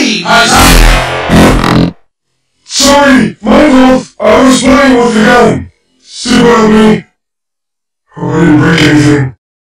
Hey! Sorry, my fault. I was playing with the gun. Stupid of me. I didn't break anything.